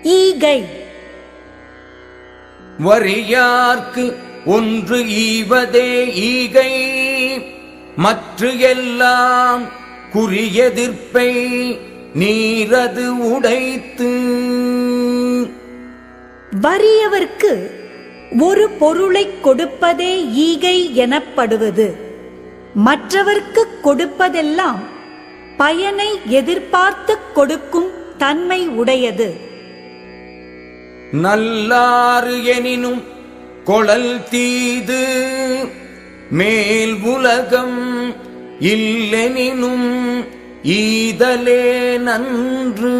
ஈகை. வறியார்க்கு ஒன்று ஈவதே ஈகை, மற்ற எல்லாம் குறியெதிர்ப்பை நீரது உடைத்து. வறியவர்க்கு ஒரு பொருளை கொடுப்பதே ஈகை எனப்படுவது. மற்றவர்க்கு கொடுப்பதெல்லாம் பயனை எதிர்பார்த்து கொடுக்கும் தன்மை உடையது. நல்லாறு எனினும் கொளல் தீது, மேல் உலகம் இல்லெனினும் ஈதலே நன்று.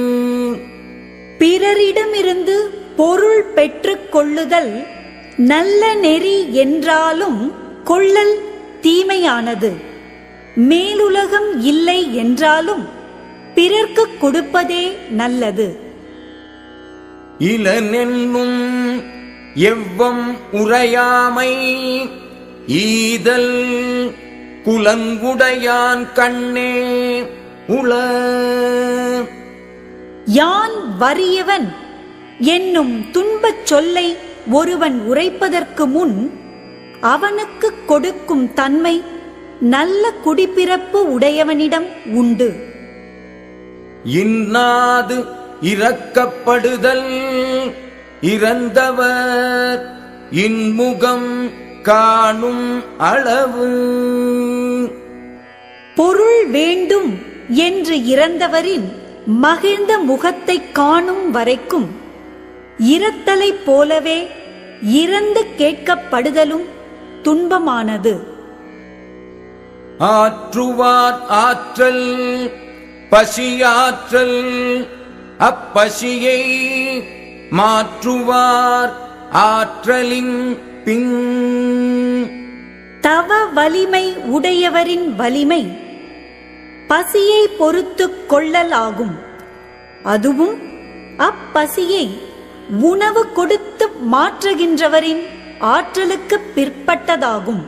பிறரிடமிருந்து பொருள் பெற்றுக் கொள்ளுதல் நல்ல நெறி என்றாலும் கொள்ளல் தீமையானது. மேலுலகம் இல்லை என்றாலும் பிறர்க்கு கொடுப்பதே நல்லது. இளனென்னும் எவ்வம் உரையாமை ஈதல், குலங்குடையான் கண்ணே உள. யான் வறியவன் என்னும் துன்பச் சொல்லை ஒருவன் உரைப்பதற்கு முன் அவனுக்கு கொடுக்கும் தன்மை நல்ல குடிப்பிறப்பு உடையவனிடம் உண்டு. இன்னாது இரக்கப்படுதல், இறந்தவர் இன்முகம் காணும் அளவு. பொருள் வேண்டும் என்று இறந்தவரின் மகிழ்ந்த முகத்தை காணும் வரைக்கும் இரத்தலைப் போலவே இறந்து கேட்கப்படுதலும் துன்பமானது. ஆற்றுவார் ஆற்றல் பசியாற்றல், அப்பசியை மாற்றுவார் ஆற்றலின் பின். தவ வலிமை உடையவரின் வலிமை பசியை பொறுத்துக் கொள்ளலாகும். அதுவும் அப்பசியை உணவு கொடுத்து மாற்றுகின்றவரின் ஆற்றலுக்கு பிற்பட்டதாகும்.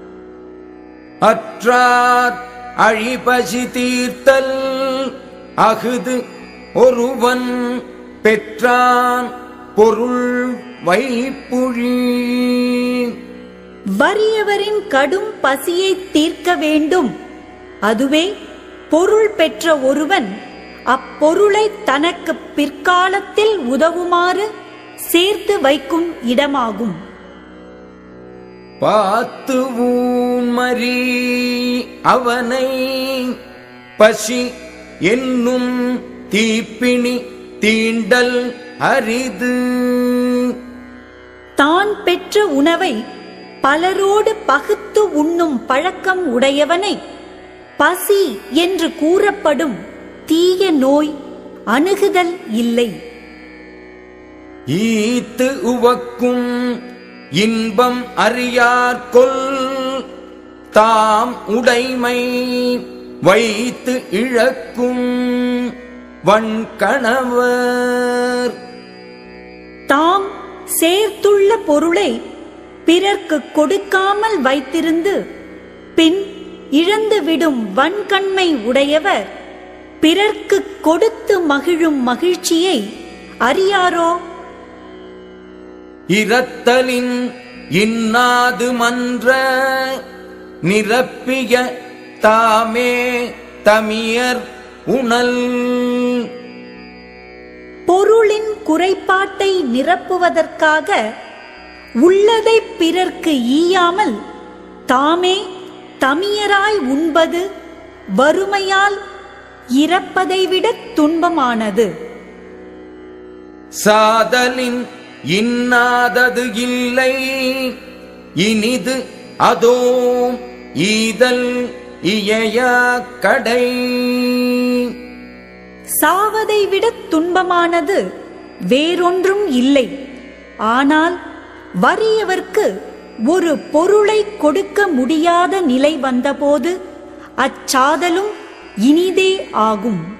அற்றார் அழிபசி தீர்த்தல், அஃது ஒருவன் பெற்றான் பொருள் வைப்புழி. வறியவரின் கடும் பசியை தீர்க்க வேண்டும். அதுவே பொருள் பெற்ற ஒருவன் அப்பொருளை தனக்கு பிற்காலத்தில் உதவுமாறு சேர்த்து வைக்கும் இடமாகும். பாத்து ஊன்மரி அவனை பசி என்னும் தீப்பிணி தீண்டல் அரிது. தான் பெற்ற உணவை பலரோடு பகுத்து உண்ணும் பழக்கம் உடையவனை பசி என்று கூறப்படும் தீய நோய் அணுகுதல் இல்லை. ஈத்து உவக்கும் இன்பம் அறியார்கொல், தாம் உடைமை வைத்து இழக்கும் வன்கணவர். தாம் சேர்த்துள்ள பொருளை பிறர்க்கு கொடுக்காமல் வைத்திருந்து பின் இழந்துவிடும் வன்கண்மை உடையவர் பிறர்க்கு கொடுத்து மகிழும் மகிழ்ச்சியை அறியாரோ? இரத்தலின் இன்னாது மன்ற, நிரப்பிய தாமே தமியர் உணல். பொருளின் குறைபாட்டை நிரப்புவதற்காக உள்ளதை பிறர்க்கு ஈயாமல் தாமே தமியராய் உண்பது வறுமையால் இறப்பதை விட துன்பமானது. சாதலின் இன்னாதது இல்லை, இனிது அதோ ஈதல் இயையா கடை. சாவதை விட துன்பமானது வேறொன்றும் இல்லை. ஆனால் வறியவர்க்கு ஒரு பொருளை கொடுக்க முடியாத நிலை வந்தபோது அச்சாதலும் இனிதே ஆகும்.